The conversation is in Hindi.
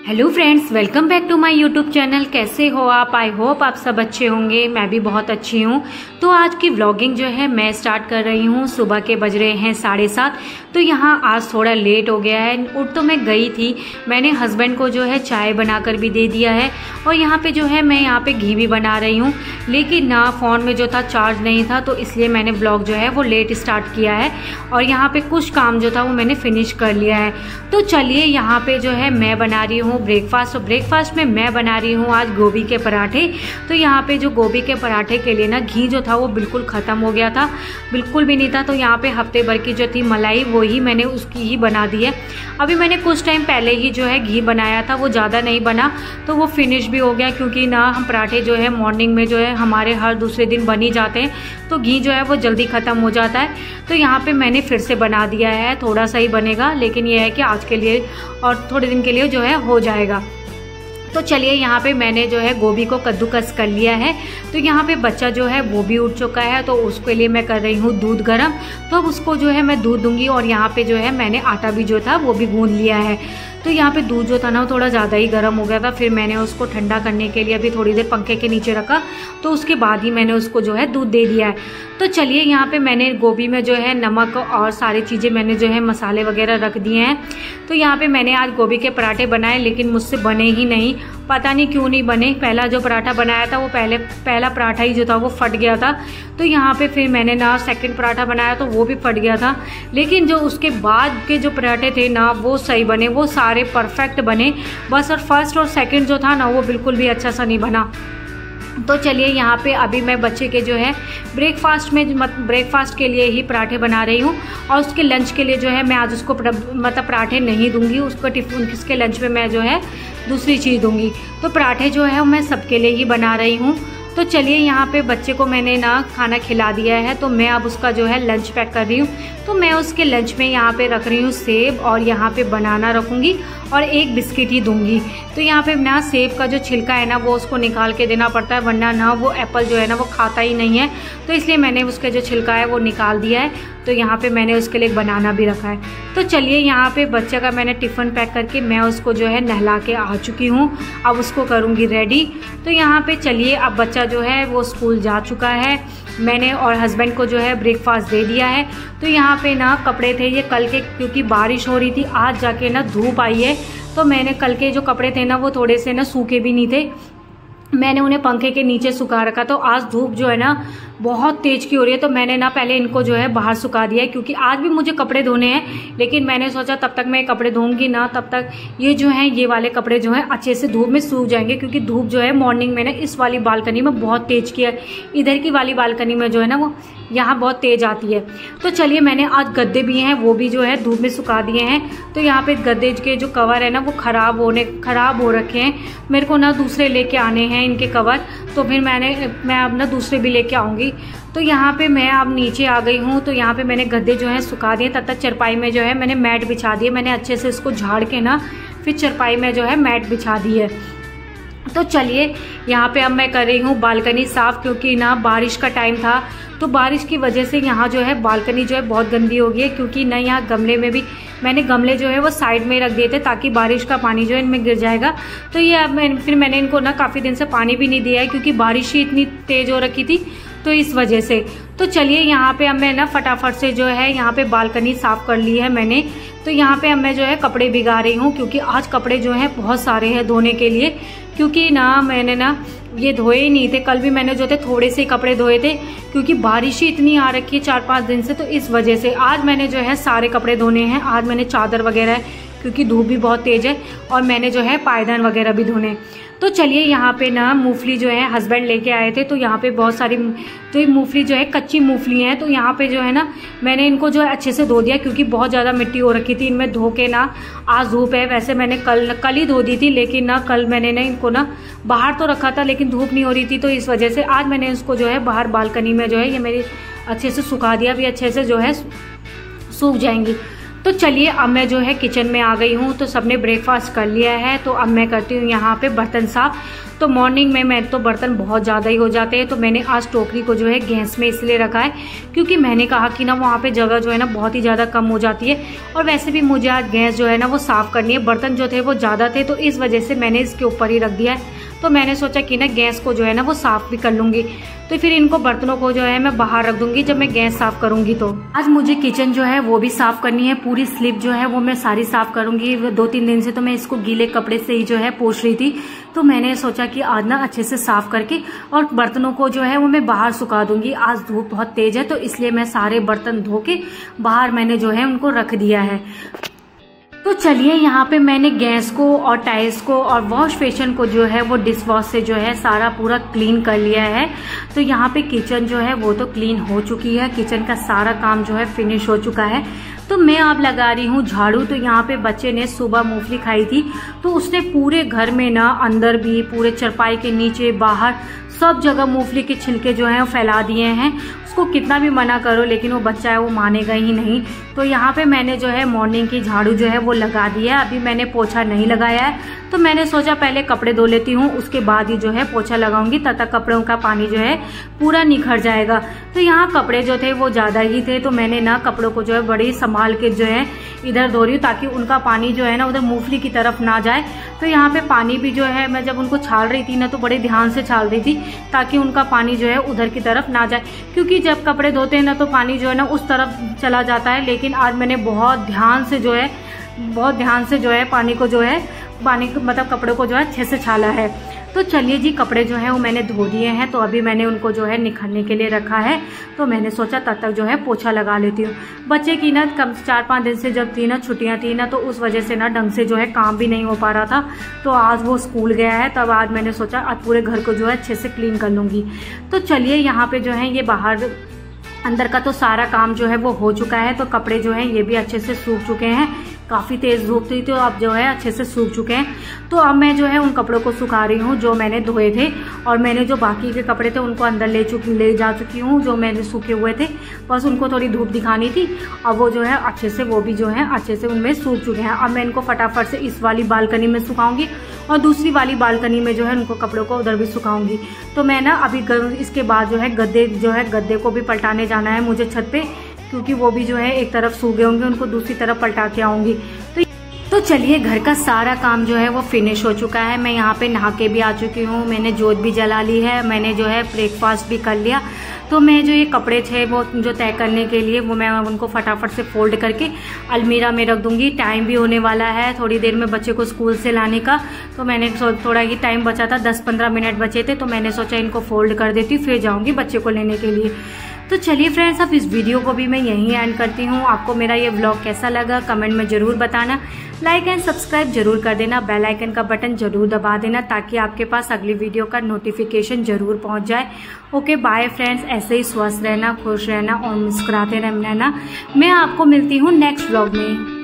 Hello friends, welcome back to my YouTube channel. कैसे हो आप? आई होप आप सब अच्छे होंगे। मैं भी बहुत अच्छी हूँ। तो आज की व्लॉगिंग जो है मैं स्टार्ट कर रही हूँ। सुबह के बज रहे हैं 7:30। तो यहाँ आज थोड़ा लेट हो गया है। उठ तो मैं गई थी, मैंने हस्बैंड को जो है चाय बनाकर भी दे दिया है और यहाँ पे जो है मैं यहाँ पे घी भी बना रही हूँ, लेकिन ना फ़ोन में जो था चार्ज नहीं था, तो इसलिए मैंने व्लॉग जो है वो लेट स्टार्ट किया है और यहाँ पे कुछ काम जो था वो मैंने फिनिश कर लिया है। तो चलिए यहाँ पे जो है मैं बना रही हूँ ब्रेकफास्ट। तो ब्रेकफास्ट में मैं बना रही हूँ आज गोभी के पराठे। तो यहाँ पे जो गोभी के पराठे के लिए ना घी जो था वो बिल्कुल ख़त्म हो गया था, बिल्कुल भी नहीं था। तो यहाँ पे हफ्ते भर की जो थी मलाई वो ही मैंने उसकी ही बना दी है। अभी मैंने कुछ टाइम पहले ही जो है घी बनाया था, वो ज़्यादा नहीं बना तो वो फिनिश भी हो गया, क्योंकि ना हम पराठे जो है मॉर्निंग में जो है हमारे हर दूसरे दिन बन ही जाते हैं, तो घी जो है वो जल्दी ख़त्म हो जाता है। तो यहाँ पे मैंने फिर से बना दिया है। थोड़ा सा ही बनेगा, लेकिन ये है कि आज के लिए और थोड़े दिन के लिए जो है हो जाएगा। तो चलिए यहाँ पे मैंने जो है गोभी को कद्दूकस कर लिया है। तो यहाँ पे बच्चा जो है वो भी उठ चुका है, तो उसके लिए मैं कर रही हूँ दूध गरम। तो अब उसको जो है मैं दूध दूंगी और यहाँ पे जो है मैंने आटा भी जो था वो भी गूंद लिया है। तो यहाँ पे दूध जो था ना थोड़ा ज़्यादा ही गर्म हो गया था, फिर मैंने उसको ठंडा करने के लिए अभी थोड़ी देर पंखे के नीचे रखा, तो उसके बाद ही मैंने उसको जो है दूध दे दिया है। तो चलिए यहाँ पे मैंने गोभी में जो है नमक और सारी चीज़ें मैंने जो है मसाले वगैरह रख दिए हैं। तो यहाँ पे मैंने आज गोभी के पराठे बनाए, लेकिन मुझसे बने ही नहीं, पता नहीं क्यों नहीं बने। पहला जो पराठा बनाया था वो पहला पराठा ही जो था वो फट गया था। तो यहाँ पे फिर मैंने ना सेकंड पराठा बनाया तो वो भी फट गया था, लेकिन जो उसके बाद के जो पराठे थे ना वो सही बने, वो सारे परफेक्ट बने बस। और फर्स्ट और सेकंड जो था ना वो बिल्कुल भी अच्छा सा नहीं बना। तो चलिए यहाँ पे अभी मैं बच्चे के जो है ब्रेकफास्ट के लिए ही पराठे बना रही हूँ, और उसके लंच के लिए जो है मैं आज उसको मतलब पराठे नहीं दूंगी, उसको टिफिन किसके लंच में मैं जो है दूसरी चीज़ दूंगी। तो पराठे जो है मैं सबके लिए ही बना रही हूँ। तो चलिए यहाँ पे बच्चे को मैंने ना खाना खिला दिया है, तो मैं अब उसका जो है लंच पैक कर रही हूँ। तो मैं उसके लंच में यहाँ पे रख रही हूँ सेब, और यहाँ पे बनाना रखूँगी और एक बिस्किट ही दूंगी। तो यहाँ पे ना सेब का जो छिलका है ना वो उसको निकाल के देना पड़ता है, वरना ना वो एप्पल जो है ना वो खाता ही नहीं है। तो इसलिए मैंने उसके जो छिलका है वो निकाल दिया है। तो यहाँ पे मैंने उसके लिए एक बनाना भी रखा है। तो चलिए यहाँ पे बच्चे का मैंने टिफ़िन पैक करके मैं उसको जो है नहला के आ चुकी हूँ। अब उसको करूँगी रेडी। तो यहाँ पे चलिए अब बच्चा जो है वो स्कूल जा चुका है, मैंने और हस्बैंड को जो है ब्रेकफास्ट दे दिया है। तो यहाँ पे ना कपड़े थे ये कल के, क्योंकि बारिश हो रही थी, आज जाके ना धूप आई है। तो मैंने कल के जो कपड़े थे ना वो थोड़े से ना सूखे भी नहीं थे, मैंने उन्हें पंखे के नीचे सुखा रखा। तो आज धूप जो है ना बहुत तेज की हो रही है, तो मैंने ना पहले इनको जो है बाहर सुखा दिया है, क्योंकि आज भी मुझे कपड़े धोने हैं। लेकिन मैंने सोचा तब तक मैं कपड़े धोऊंगी ना, तब तक ये जो हैं ये वाले कपड़े जो हैं अच्छे से धूप में सूख जाएंगे, क्योंकि धूप जो है मॉर्निंग में ना इस वाली बालकनी में बहुत तेज की है, इधर की वाली बालकनी में जो है ना वो यहाँ बहुत तेज आती है। तो चलिए मैंने आज गद्दे भी हैं वो भी जो है धूप में सुखा दिए हैं। तो यहाँ पे गद्दे के जो कवर है ना वो खराब हो रखे हैं, मेरे को ना दूसरे लेके आने हैं इनके कवर। तो फिर मैं अब ना दूसरे भी लेके आऊँगी। तो यहाँ पे मैं अब नीचे आ गई हूँ। तो यहाँ पे मैंने गद्दे जो है सुखा दिए, तब तक चरपाई में जो है मैंने मैट बिछा दी है। मैंने अच्छे से इसको झाड़ के ना फिर चरपाई में जो है मैट बिछा दी है। तो चलिए यहाँ पे अब मैं कर रही हूँ बालकनी साफ़, क्योंकि ना बारिश का टाइम था, तो बारिश की वजह से यहाँ जो है बालकनी जो है बहुत गंदी हो गई है। क्योंकि ना यहाँ गमले में भी मैंने गमले जो है वो साइड में रख दिए थे, ताकि बारिश का पानी जो है इनमें गिर जाएगा। तो ये अब फिर मैंने इनको ना काफ़ी दिन से पानी भी नहीं दिया है, क्योंकि बारिश ही इतनी तेज़ हो रखी थी, तो इस वजह से। तो चलिए यहाँ पे अब मैं ना फटाफट से जो है यहाँ पे बालकनी साफ़ कर ली है मैंने। तो यहाँ पे अब मैं जो है कपड़े भिगा रही हूँ, क्योंकि आज कपड़े जो हैं बहुत सारे हैं धोने के लिए, क्योंकि ना मैंने ना ये धोए ही नहीं थे। कल भी मैंने जो थे थोड़े से कपड़े धोए थे, क्योंकि बारिश ही इतनी आ रखी है 4-5 दिन से, तो इस वजह से आज मैंने जो है सारे कपड़े धोने हैं। आज मैंने चादर वगैरह, क्योंकि धूप भी बहुत तेज़ है, और मैंने जो है पायदान वगैरह भी धोने। तो चलिए यहाँ पे ना मूंगफली जो है हस्बैंड लेके आए थे, तो यहाँ पे बहुत सारी जो ये मूंगफली जो है कच्ची मूंगफली हैं। तो यहाँ पे जो है ना मैंने इनको जो है अच्छे से धो दिया, क्योंकि बहुत ज़्यादा मिट्टी हो रखी थी इनमें धो के ना। आज धूप है, वैसे मैंने कल ही धो दी थी, लेकिन ना कल मैंने ना इनको ना बाहर तो रखा था, लेकिन धूप नहीं हो रही थी, तो इस वजह से आज मैंने इसको जो है बाहर बालकनी में जो है ये मेरी अच्छे से सुखा दिया, भी अच्छे से जो है सूख जाएंगी। तो चलिए अब मैं जो है किचन में आ गई हूँ। तो सबने ब्रेकफास्ट कर लिया है, तो अब मैं करती हूँ यहाँ पे बर्तन साफ। तो मॉर्निंग में मैं तो बर्तन बहुत ज़्यादा ही हो जाते हैं, तो मैंने आज टोकरी को जो है गैस में इसलिए रखा है क्योंकि मैंने कहा कि ना वहाँ पे जगह जो है ना बहुत ही ज़्यादा कम हो जाती है, और वैसे भी मुझे आज गैस जो है ना वो साफ़ करनी है। बर्तन जो थे वो ज़्यादा थे, तो इस वजह से मैंने इसके ऊपर ही रख दिया है। तो मैंने सोचा कि ना गैस को जो है ना वो साफ़ भी कर लूँगी, तो फिर इनको बर्तनों को जो है मैं बाहर रख दूँगी जब मैं गैस साफ़ करूँगी। तो आज मुझे किचन जो है वो भी साफ़ करनी है, पूरी स्लिप जो है वो मैं सारी साफ़ करूँगी। 2-3 दिन से तो मैं इसको गीले कपड़े से ही जो है पोंछ रही थी, तो मैंने सोचा कि आज ना अच्छे से साफ़ करके और बर्तनों को जो है वो मैं बाहर सुखा दूँगी। आज धूप बहुत तेज़ है, तो इसलिए मैं सारे बर्तन धो के बाहर मैंने जो है उनको रख दिया है। तो चलिए यहाँ पे मैंने गैस को और टाइल्स को और वॉश बेसिन को जो है वो डिश वॉश से जो है सारा पूरा क्लीन कर लिया है। तो यहाँ पे किचन जो है वो तो क्लीन हो चुकी है, किचन का सारा काम जो है फिनिश हो चुका है। तो मैं अब लगा रही हूँ झाड़ू। तो यहाँ पे बच्चे ने सुबह मूंगफली खाई थी, तो उसने पूरे घर में ना, अंदर भी, पूरे चारपाई के नीचे, बाहर, सब जगह मूंगफली के छिलके जो हैं फैला दिए हैं। उसको कितना भी मना करो लेकिन वो बच्चा है वो मानेगा ही नहीं। तो यहाँ पे मैंने जो है मॉर्निंग की झाड़ू जो है वो लगा दिया है। अभी मैंने पोछा नहीं लगाया है, तो मैंने सोचा पहले कपड़े धो लेती हूँ, उसके बाद ही जो है पोछा लगाऊंगी, तब तक कपड़ों का पानी जो है पूरा निखर जाएगा। तो यहाँ कपड़े जो थे वो ज़्यादा ही थे, तो मैंने ना कपड़ों को जो है बड़ी संभाल के जो है इधर धो रही हूँ ताकि उनका पानी जो है ना उधर मूंगफली की तरफ ना जाए। तो यहाँ पे पानी भी जो है मैं जब उनको छाल रही थी ना तो बड़े ध्यान से छाल रही थी ताकि उनका पानी जो है उधर की तरफ ना जाए, क्योंकि जब कपड़े धोते हैं ना तो पानी जो है ना उस तरफ चला जाता है। लेकिन आज मैंने बहुत ध्यान से जो है पानी को जो है मतलब कपड़ों को जो है अच्छे से छाला है। तो चलिए जी, कपड़े जो है वो मैंने धो दिए हैं, तो अभी मैंने उनको जो है निखरने के लिए रखा है। तो मैंने सोचा तब तक जो है पोछा लगा लेती हूँ। बच्चे की ना कम 4-5 दिन से जब थी ना छुट्टियाँ थी ना, तो उस वजह से ना ढंग से जो है काम भी नहीं हो पा रहा था। तो आज वो स्कूल गया है, तब आज मैंने सोचा आज पूरे घर को जो है अच्छे से क्लीन कर लूँगी। तो चलिए यहाँ पे जो है ये बाहर अंदर का तो सारा काम जो है वो हो चुका है। तो कपड़े जो हैं ये भी अच्छे से सूख चुके हैं, काफ़ी तेज़ धूप थी तो अब जो है अच्छे से सूख चुके हैं। तो अब मैं जो है उन कपड़ों को सुखा रही हूँ जो मैंने धोए थे, और मैंने जो बाकी के कपड़े थे उनको अंदर ले जा चुकी हूँ, जो मैंने सूखे हुए थे, बस उनको थोड़ी धूप दिखानी थी। अब वो जो है अच्छे से वो भी जो है अच्छे से उनमें सूख चुके हैं। अब मैं इनको फटाफट से इस वाली बालकनी में सुखाऊंगी और दूसरी वाली बालकनी में जो है उनको कपड़ों को उधर भी सुखाऊंगी। तो मैं ना अभी इसके बाद जो है गद्दे को भी पलटाने जाना है मुझे छत पे, क्योंकि वो भी जो है एक तरफ सूख गए होंगे, उनको दूसरी तरफ पलटा के आऊंगी। तो चलिए घर का सारा काम जो है वो फिनिश हो चुका है। मैं यहाँ पे नहा के भी आ चुकी हूँ, मैंने जोत भी जला ली है, मैंने जो है ब्रेकफास्ट भी कर लिया। तो मैं जो ये कपड़े थे वो जो तय करने के लिए वो मैं उनको फटाफट से फोल्ड करके अलमीरा में रख दूंगी। टाइम भी होने वाला है, थोड़ी देर में बच्चे को स्कूल से लाने का। तो मैंने थोड़ा ही टाइम बचा था, 10-15 मिनट बचे थे, तो मैंने सोचा इनको फोल्ड कर देती हूँ, फिर जाऊँगी बच्चे को लेने के लिए। तो चलिए फ्रेंड्स, अब इस वीडियो को भी मैं यहीं एंड करती हूँ। आपको मेरा ये व्लॉग कैसा लगा कमेंट में ज़रूर बताना, लाइक एंड सब्सक्राइब जरूर कर देना, बेल आइकन का बटन जरूर दबा देना ताकि आपके पास अगली वीडियो का नोटिफिकेशन जरूर पहुँच जाए। ओके बाय फ्रेंड्स, ऐसे ही स्वस्थ रहना, खुश रहना और मुस्कुराते रहना। मैं आपको मिलती हूँ नेक्स्ट व्लॉग में।